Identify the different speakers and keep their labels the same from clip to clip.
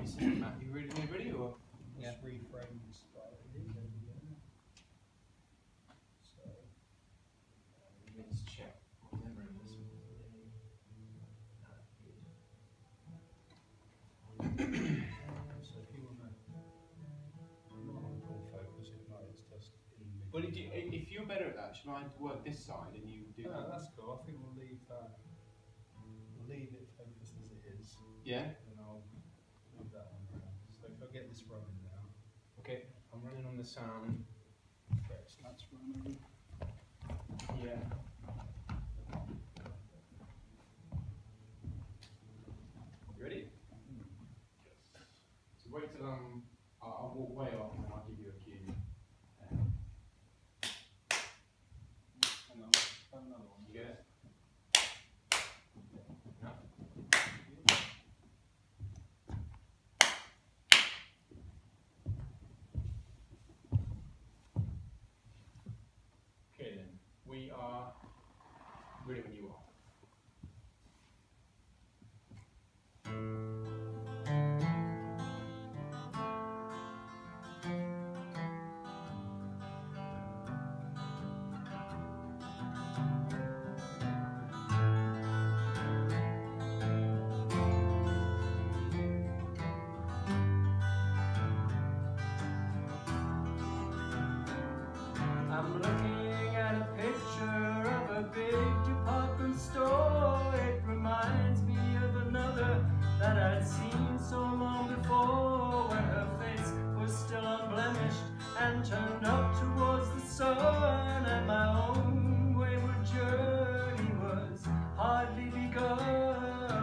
Speaker 1: you saying, Matt? You ready or?
Speaker 2: Yeah. Just reframe this slightly. So,
Speaker 1: let's check what memory is.
Speaker 2: So if you want to pull focus, if not, it's just in the middle.
Speaker 1: Well, if you're better at that, should I work this side and you do that?
Speaker 2: No, that's cool. I think we'll leave that. We'll leave it focused as it is.
Speaker 1: Yeah.
Speaker 2: And I'll move that one around. So if I get this running now.
Speaker 1: Okay, I'm running on the sound.
Speaker 2: Okay, so that's running.
Speaker 1: Yeah. You ready? Yes. So wait till I'll walk way off and then I'll give you a cue.
Speaker 2: Hang on, have another one.
Speaker 1: You get it? No? Okay then, we are ready when you are.
Speaker 3: I'm looking at a picture of a big department store. It reminds me of another that I'd seen so long before, when her face was still unblemished and turned up towards the sun, and my own wayward journey was hardly begun.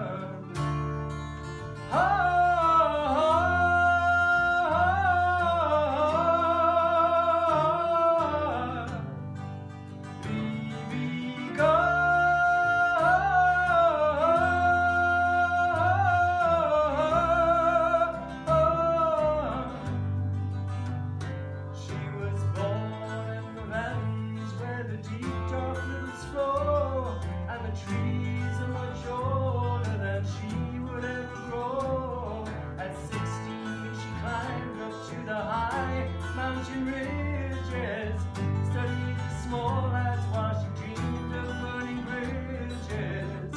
Speaker 3: Mountain ridges, studied the small lads while she dreamed of burning bridges.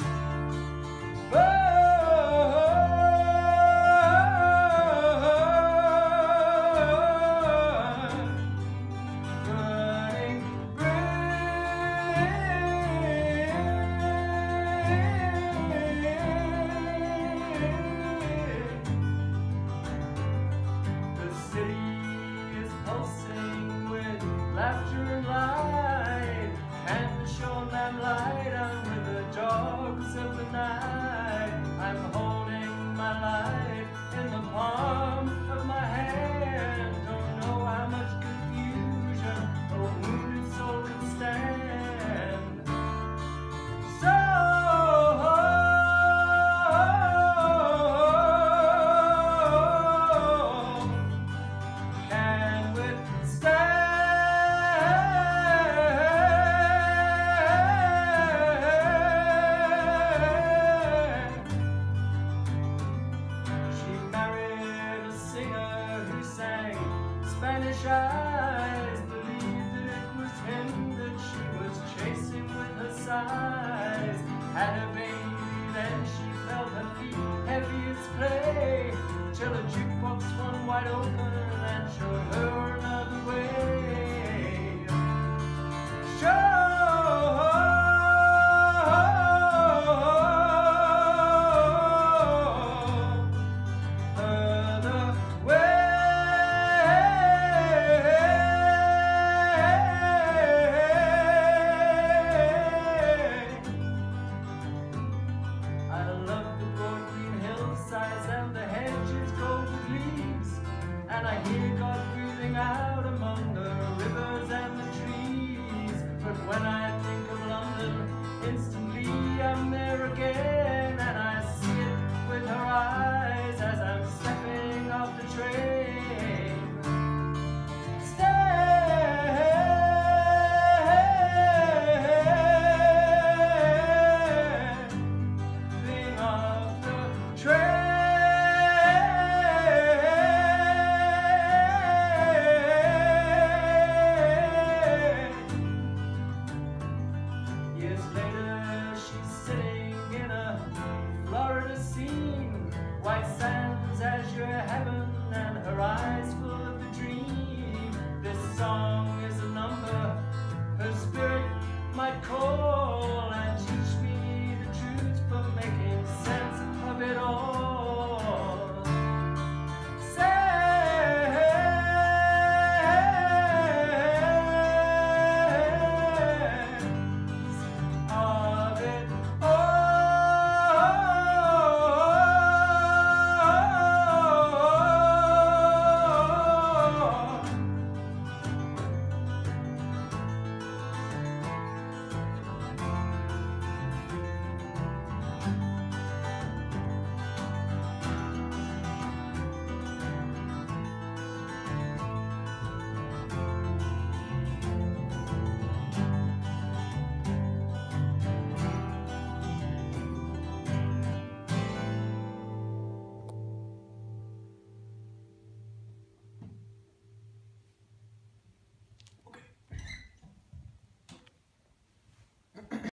Speaker 3: Burning the city pulsing with laughter and light, and the shore lamp light under the dogs of the night. I'm holding my life in the palm of my hand. Don't know how much confusion a wounded soul can stand. Spanish eyes believed that it was him that she was chasing with her sighs. Had a baby, then she felt her feet heavy as clay, till a jukebox swung wide open and showed her another way. And the hedges go with leaves, and I hear God breathing out among the Later she's sitting in a Florida scene, white sands, azure heaven, and her eyes